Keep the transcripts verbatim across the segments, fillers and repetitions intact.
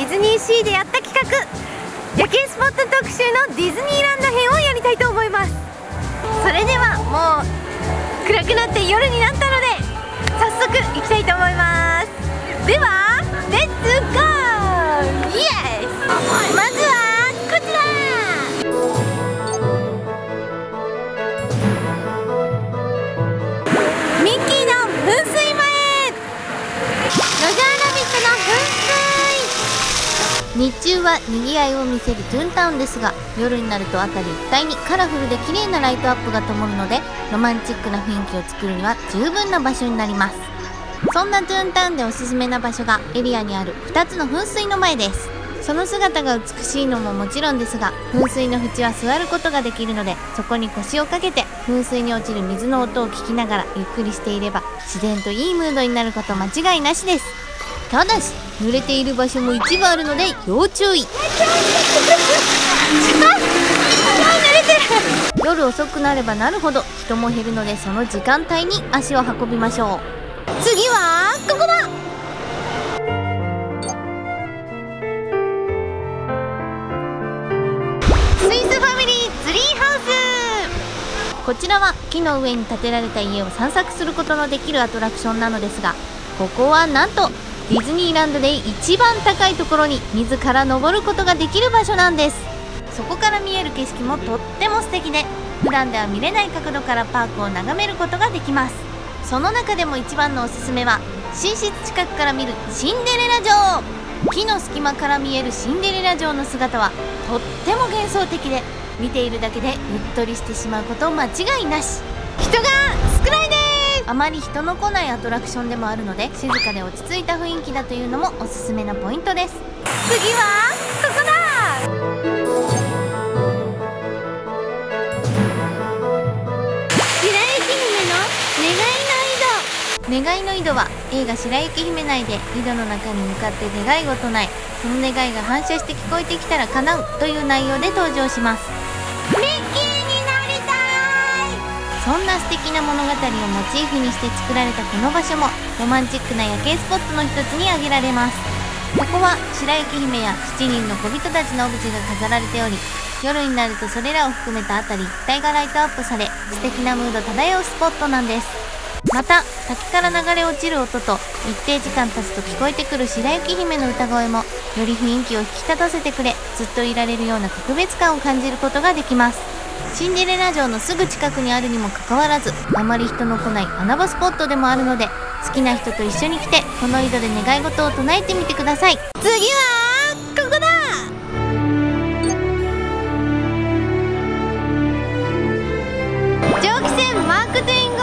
ズニーシーでやった企画、夜景スポット特集のディズニーランド編をやりたいと思います。それではもう暗くなって夜になったので早速行きたいと思います。ではレッツゴー。イエス。まずはこちら、ミッキーの噴水前、ロジャーラビットの噴水。日中は賑わいを見せるトゥーンタウンですが、夜になると辺り一帯にカラフルで綺麗なライトアップが灯るので、ロマンチックな雰囲気を作るには十分な場所になります。そんなトゥーンタウンでおすすめな場所がエリアにあるふたつの噴水の前です。その姿が美しいのももちろんですが、噴水の縁は座ることができるので、そこに腰をかけて噴水に落ちる水の音を聞きながらゆっくりしていれば自然といいムードになること間違いなしです。ただし濡れている場所も一部あるので要注意。夜遅くなればなるほど人も減るので、その時間帯に足を運びましょう。次はここだ。スイスファミリーツリーハウス。こちらは木の上に建てられた家を散策することのできるアトラクションなのですが、ここはなんとディズニーランドで一番高いところに自ら登ることができる場所なんです。そこから見える景色もとっても素敵で、普段では見れない角度からパークを眺めることができます。その中でも一番のおすすめは、寝室近くから見るシンデレラ城。木の隙間から見えるシンデレラ城の姿はとっても幻想的で、見ているだけでうっとりしてしまうこと間違いなし。人が少ないです。あまり人の来ないアトラクションでもあるので、静かで落ち着いた雰囲気だというのもおすすめなポイントです。次はここだ。願いの井戸は映画「白雪姫」内で井戸の中に向かって願いを唱え、その願いが反射して聞こえてきたら叶うという内容で登場します。ミッキーになりたい。そんな素敵な物語をモチーフにして作られたこの場所もロマンチックな夜景スポットの一つに挙げられます。ここは白雪姫やしちにんの小人たちのオブジェが飾られており、夜になるとそれらを含めた辺り一帯がライトアップされ、素敵なムード漂うスポットなんです。また滝から流れ落ちる音と一定時間経つと聞こえてくる白雪姫の歌声もより雰囲気を引き立たせてくれ、ずっといられるような特別感を感じることができます。シンデレラ城のすぐ近くにあるにもかかわらず、あまり人の来ない穴場スポットでもあるので、好きな人と一緒に来てこの井戸で願い事を唱えてみてください。次はここだ。蒸気船マークトゥイン号。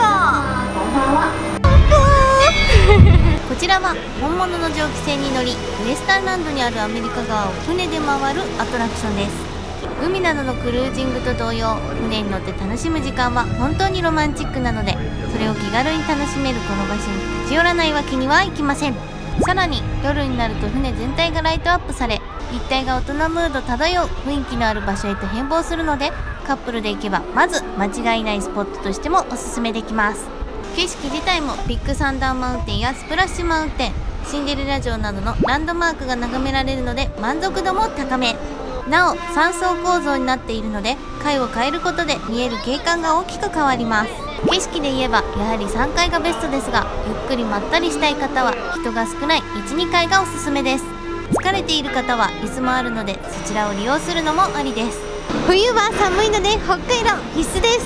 こちらは本物の蒸気船に乗り、ウエスタンランドにあるアメリカ川を船で回るアトラクションです。海などのクルージングと同様、船に乗って楽しむ時間は本当にロマンチックなので、それを気軽に楽しめるこの場所に立ち寄らないわけにはいきません。さらに夜になると船全体がライトアップされ、一帯が大人ムード漂う雰囲気のある場所へと変貌するので、カップルで行けばまず間違いないスポットとしてもおすすめできます。景色自体もビッグサンダーマウンテンやスプラッシュマウンテン、シンデレラ城などのランドマークが眺められるので満足度も高め。なおさん層構造になっているので、階を変えることで見える景観が大きく変わります。景色で言えばやはりさんがいがベストですが、ゆっくりまったりしたい方は人が少ない いち、にかいがおすすめです。疲れている方は椅子もあるので、そちらを利用するのもありです。冬は寒いので北海道必須です。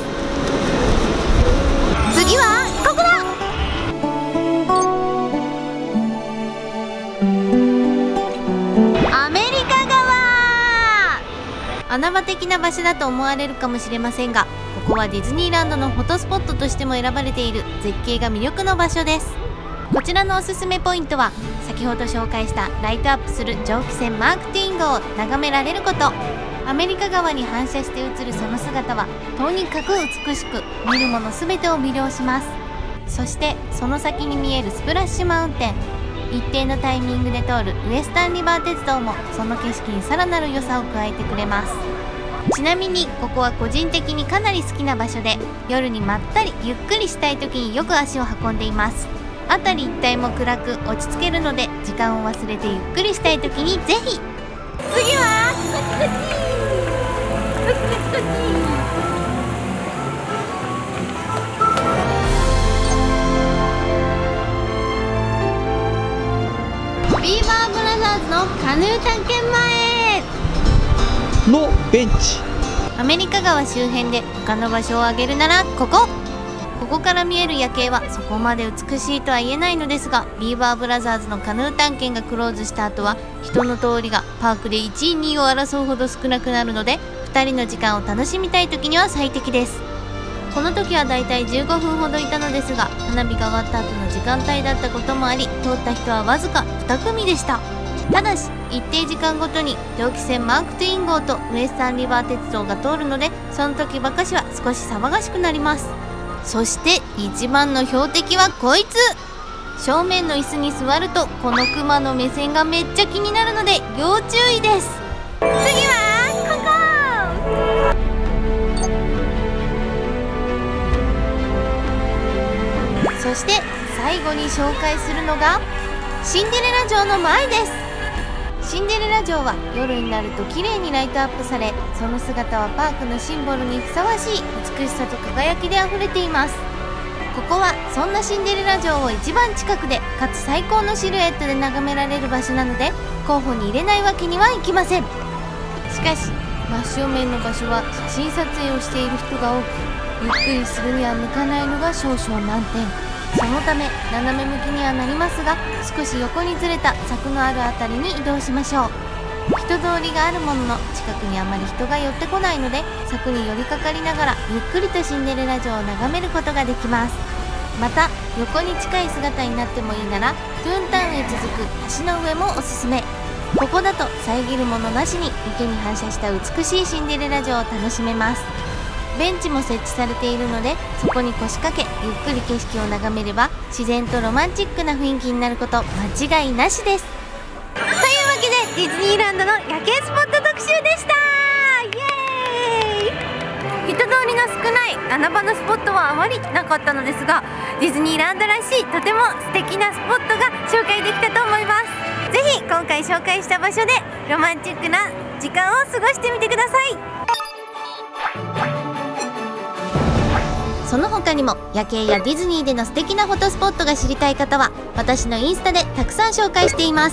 次はここだ。アメリカ川。穴場的な場所だと思われるかもしれませんが、ここはディズニーランドのフォトスポットとしても選ばれている絶景が魅力の場所です。こちらのおすすめポイントは、先ほど紹介したライトアップする蒸気船マークティーン号を眺められること。アメリカ川に反射して映るその姿はとにかく美しく、見るもの全てを魅了します。そしてその先に見えるスプラッシュマウンテン、一定のタイミングで通るウエスタンリバー鉄道もその景色にさらなる良さを加えてくれます。ちなみにここは個人的にかなり好きな場所で、夜にまったりゆっくりしたい時によく足を運んでいます。 辺り一帯も暗く落ち着けるので、時間を忘れてゆっくりしたい時にぜひ。次はこっちこっちこっちこっちこっち。ビーバーブラザーズのカヌー探検前のベンチ。 アメリカ川周辺で他の場所を挙げるならここ。ここから見える夜景はそこまで美しいとは言えないのですが、ビーバーブラザーズのカヌー探検がクローズした後は人の通りがパークでいちいにいを争うほど少なくなるので、ふたりの時間を楽しみたい時には最適です。この時はだいたいじゅうごふんほどいたのですが、花火が終わった後の時間帯だったこともあり、通った人はわずかに組でした。ただし一定時間ごとに蒸気船マークトゥイン号とウエスタンリバー鉄道が通るので、その時ばかしは少し騒がしくなります。そして一番の標的はこいつ。正面の椅子に座るとこのクマの目線がめっちゃ気になるので要注意です。次はここ。そして最後に紹介するのがシンデレラ城の前です。シンデレラ城は夜になると綺麗にライトアップされ、その姿はパークのシンボルにふさわしい美しさと輝きであふれています。ここはそんなシンデレラ城を一番近くでかつ最高のシルエットで眺められる場所なので、候補に入れないわけにはいきません。しかし真正面の場所は写真撮影をしている人が多く、ゆっくりするには向かないのが少々難点。そのため斜め向きにはなりますが、少し横にずれた柵のある辺りに移動しましょう。人通りがあるものの近くにあまり人が寄ってこないので、柵に寄りかかりながらゆっくりとシンデレラ城を眺めることができます。また横に近い姿になってもいいならトゥーンタウンへ続く橋の上もおすすめ。ここだと遮るものなしに池に反射した美しいシンデレラ城を楽しめます。ベンチも設置されているので、そこに腰掛けゆっくり景色を眺めれば自然とロマンチックな雰囲気になること間違いなしです。というわけでディズニーランドの夜景スポット特集でした。イエーイ。人通りの少ない穴場のスポットはあまりなかったのですが、ディズニーランドらしいとても素敵なスポットが紹介できたと思います。ぜひ今回紹介した場所でロマンチックな時間を過ごしてみてください。その他にも夜景やディズニーでの素敵なフォトスポットが知りたい方は私のインスタでたくさん紹介しています。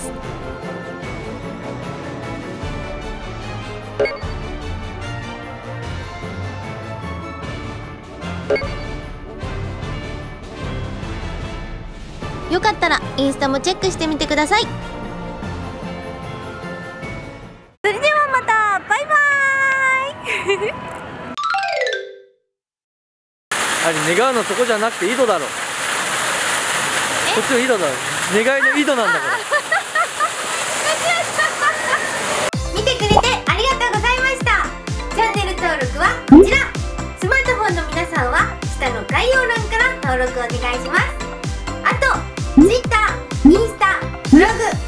よかったらインスタもチェックしてみてください。それではまたバイバーイあれ願うのそこじゃなくて井戸だろ。こっちの井戸だろ。願いの井戸なんだから。 見てくれてありがとうございました。チャンネル登録はこちら。スマートフォンの皆さんは下の概要欄から登録お願いします。あと Twitter、インスタ、ブログ